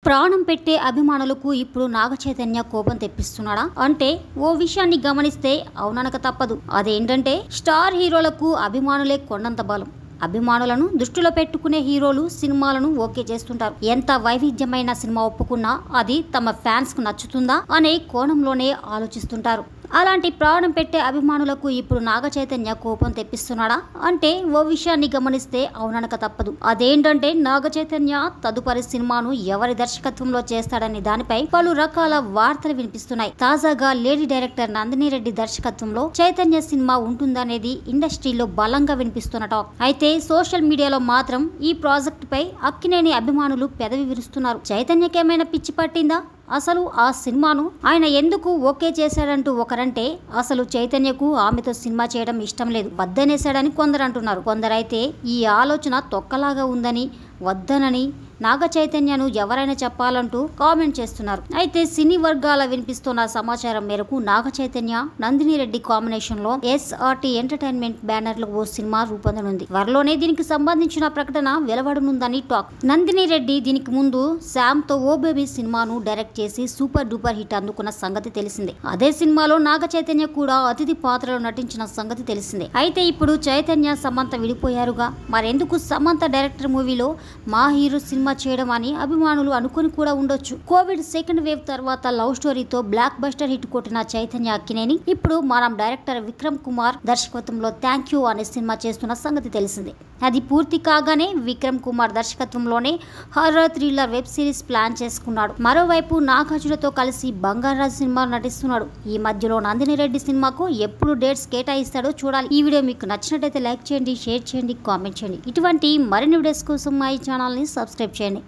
ప్రాణం పెట్టే అభిమానులకు ఇప్పుడు నాగ చైతన్య కోపం తెప్పిస్తున్నాడా అంటే ఓ విషయాన్ని గమనిస్తే అవుననక తప్పదు. అదేంటంటే స్టార్ హీరోలకు అభిమానులే కొండంత బలం. అభిమానులను దృష్టిలో పెట్టుకునే హీరోలు సినిమాలను ఓకే చేస్తుంటారు. ఎంత వైవిధ్యమైన సినిమా ఒప్పుకున్నా అది తమ ఫ్యాన్స్ కు నచ్చుతుందా అనే కోణంలోనే ఆలోచిస్తుంటారు. అలాంటి ప్రాణం పెట్టే అభిమానులకు ఇప్పుడు నాగ చైతన్య కోపం తెప్పిస్తున్నాడా అంటే ఓ విషయాన్ని గమనిస్తే అవుననక తప్పదు. అదేంటంటే నాగ చైతన్య తదుపరి సినిమాను ఎవరి దర్శకత్వంలో చేస్తాడనే దానిపై పలు రకాల వార్తలు వినిపిస్తున్నాయి. తాజాగా లేడీ డైరెక్టర్ నందిని రెడ్డి దర్శకత్వంలో చైతన్య సినిమా ఉంటుందనేది ఇండస్ట్రీలో బలంగా వినిపిస్తున్న టాక్. అయితే సోషల్ మీడియాలో మాత్రం ఈ ప్రాజెక్ట్ పై అక్కినేని అభిమానులు పెదవి విరుస్తున్నారు. చైతన్యకేమైనా పిచ్చి పట్టిందా? అసలు ఆ సినిమాను ఆయన ఎందుకు ఓకే చేశాడంటూ ఒకరంటే అసలు చైతన్యకు ఆమెతో సినిమా చేయడం ఇష్టం లేదు, వద్దనేశాడని కొందరు అంటున్నారు. కొందరైతే ఈ ఆలోచన తొక్కలాగా ఉందని, వద్దనని నాగ చైతన్యను ఎవరైనా చెప్పాలంటూ కామెంట్ చేస్తున్నారు. అయితే సినీ వర్గాల వినిపిస్తున్న సమాచారం మేరకు నాగ చైతన్య నందిని రెడ్డి కాంబినేషన్ లో ఎస్ఆర్టీ ఎంటర్టైన్మెంట్ బ్యానర్ లో ఓ సినిమా రూపొందనుంది. త్వరలోనే దీనికి సంబంధించిన ప్రకటన వెలువడనుందని టాక్. నందిని రెడ్డి దీనికి ముందు శామ్ తో ఓ బేబీ సినిమాను డైరెక్ట్ చేసి సూపర్ డూపర్ హిట్ అందుకున్న సంగతి తెలిసిందే. అదే సినిమాలో నాగ చైతన్య కూడా అతిథి పాత్రలో నటించిన సంగతి తెలిసిందే. అయితే ఇప్పుడు చైతన్య సమంత విడిపోయారుగా, మరెందుకు సమంత డైరెక్టర్ మూవీలో మా హీరో సినిమా చేయడం అని అభిమానులు అనుకుని కూడా ఉండొచ్చు. కోవిడ్ సెకండ్ వేవ్ తర్వాత లవ్ స్టోరీతో బ్లాక్ బస్టర్ హిట్ కొట్టిన చైతన్య అక్కినేని ఇప్పుడు మనం డైరెక్టర్ విక్రమ్ కుమార్ దర్శకత్వంలో థ్యాంక్ యూ అనే సినిమా చేస్తున్న సంగతి తెలిసిందే. అది పూర్తి కాగానే విక్రమ్ కుమార్ దర్శకత్వంలోనే horror thriller web series plan చేసుకున్నాడు. మరోవైపు నాగార్జునతో కలిసి బంగారాజు సినిమా నటిస్తున్నాడు. ఈ మధ్యలో నందిని రెడ్డి సినిమాకు ఎప్పుడు డేట్స్ కేటాయిస్తాడో చూడాలి. ఈ వీడియో మీకు నచ్చినట్టయితే లైక్ చేయండి, షేర్ చేయండి, కామెంట్ చేయండి. ఇటువంటి మరిన్ని వీడియోస్ కోసం మా ఈ ఛానల్ ని సబ్స్క్రైబ్ చేయండి.